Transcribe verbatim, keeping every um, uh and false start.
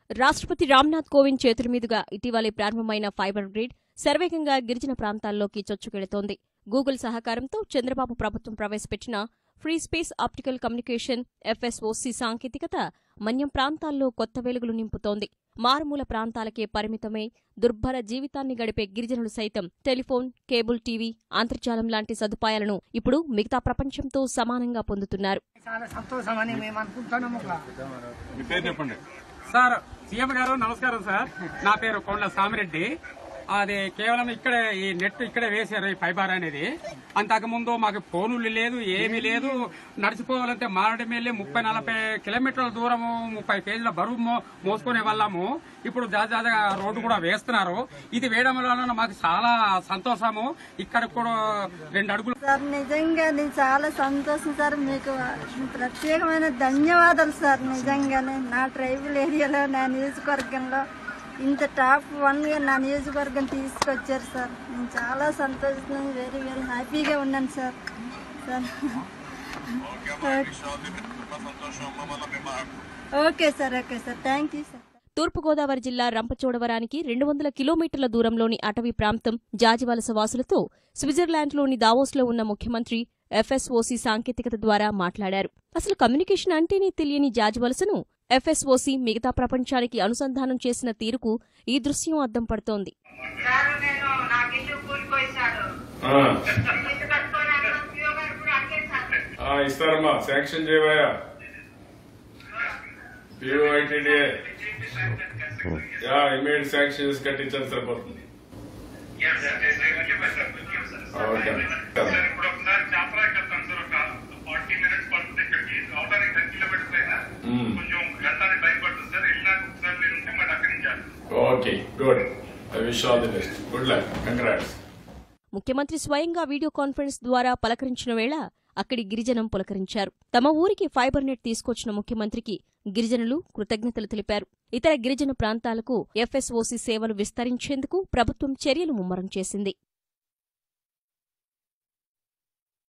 రాష్ట్రపతి రామ్నాథ్ కోవింద్ చేతుల మీదుగా ఇటీవలే ప్రారంభమైన ఫైబర్ గ్రిడ్ శరవేగంగా గిరిజన ప్రాంతాల్లోకి చొచ్చుకెళుతోంది. గూగుల్ సహకారంతో చంద్రబాబు ప్రభుత్వం ప్రవేశపెట్టిన free space optical communication FSOC సాంకేతికత మన్యం ప్రాంతాల్లో కొత్త వెలుగులు నింపుతోంది. మారుమూల ప్రాంతాలకే పరిమితమై దుర్భర జీవితాన్ని గడిపే గిరిజనులు సైతం టెలిఫోన్, కేబుల్ టీవీ, అంతర్జాలం లాంటి సదుపాయాలను ఇప్పుడు మిగతా ప్రపంచంతో సమానంగా పొందుతున్నారు. సార్ సీఎం గారు నమస్కారం సార్. నా పేరు కొండ సామిరెడ్డి. అది కేవలం ఇక్కడే ఈ నెట్ ఇక్కడే వేశారు, ఈ ఫైబర్ అనేది. అంతకుముందు మాకు ఫోనులు లేదు, ఏమీ లేదు. నడిచిపోవాలంటే మారడమెల్లి ముప్పై నలభై కిలోమీటర్ల దూరము ముప్పై కేజీల బరువు మోసుకునే వాళ్ళము. ఇప్పుడు జాజాగా రోడ్డు కూడా వేస్తున్నారు. ఇది వేయడం వల్ల మాకు చాలా సంతోషము. ఇక్కడ కూడా రెండు అడుగులు సార్ నిజంగా చాలా సంతోషం సార్. మీకు ప్రత్యేకమైన ధన్యవాదాలు సార్. నిజంగానే నా ట్రైబల్ ఏరియాలో నా నియోజకవర్గంలో ఇంత టాప్ వన్ గా నా నియోజకవర్గం తీసుకొచ్చారు సార్. నేను చాలా సంతోషంగా వెరీ వెరీ హ్యాపీగా ఉన్నాను sir. Okay sir, okay sir, thank you sir. Toorpu Godavari జిల్లా రంపచోడవరానికి రెండు వందల కిలోమీటర్ల దూరంలోని అటవీ ప్రాంతం జాజివలస వాసులతో స్విట్జర్లాండ్లోని దావోస్లో ఉన్న ముఖ్యమంత్రి ఎఫ్ఎస్ఓసి సాంకేతికత ద్వారా మాట్లాడారు. అసలు కమ్యూనికేషన్ అంటేనే తెలియని జాజివలసను ఎఫ్ఎస్ఓసి మిగతా ప్రపంచానికి అనుసంధానం చేసిన తీరుకు ఈ దృశ్యం అద్దం పడుతోంది. ముఖ్యమంత్రి స్వయంగా వీడియో కాన్ఫరెన్స్ ద్వారా పలకరించిన వేళ అక్కడి గిరిజనం పులకరించారు. తమ ఊరికి ఫైబర్ నెట్ తీసుకొచ్చిన ముఖ్యమంత్రికి గిరిజనులు కృతజ్ఞతలు తెలిపారు. ఇతర గిరిజన ప్రాంతాలకు ఎఫ్ఎస్ఓసి సేవలు విస్తరించేందుకు ప్రభుత్వం చర్యలు ముమ్మరం చేసింది.